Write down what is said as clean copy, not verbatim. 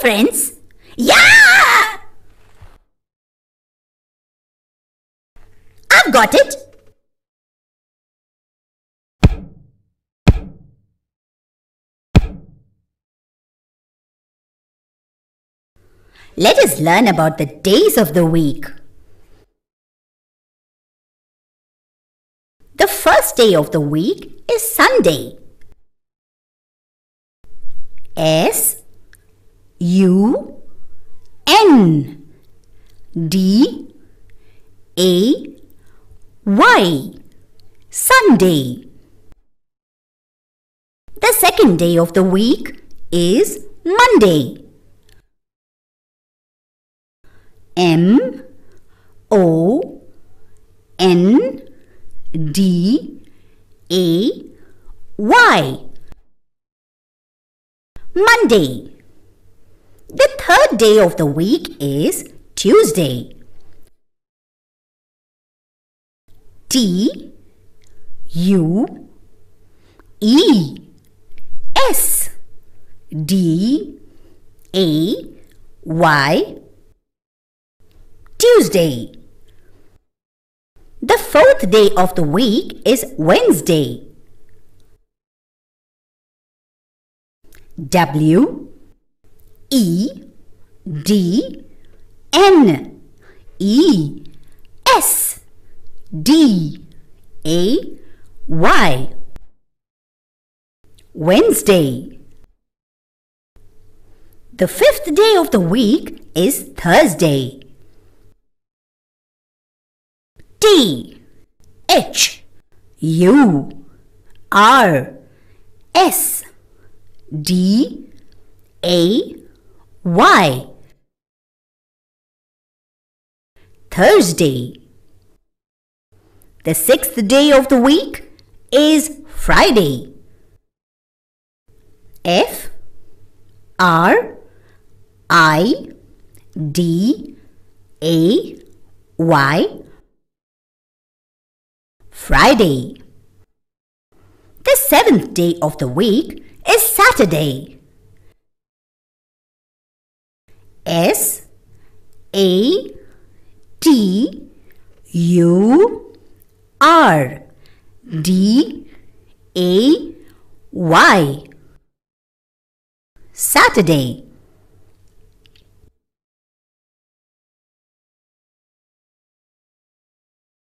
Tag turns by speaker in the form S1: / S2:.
S1: friends. Yeah! I've got it. Let us learn about the days of the week. The first day of the week is Sunday. S-U-N-D-A-Y, Sunday. The second day of the week is Monday. M-O-N-D-A-Y, Monday. The third day of the week is Tuesday. T-U-E-S-D-A-Y, Tuesday. The fourth day of the week is Wednesday. W-E-D-N-E-S-D-A-Y, Wednesday. The fifth day of the week is Thursday. T-H-U-R-S-D-A-Y, Thursday. The sixth day of the week is Friday. F-R-I-D-A-Y, Friday. The seventh day of the week is Saturday. S-A-T-U-R-D-A-Y, Saturday.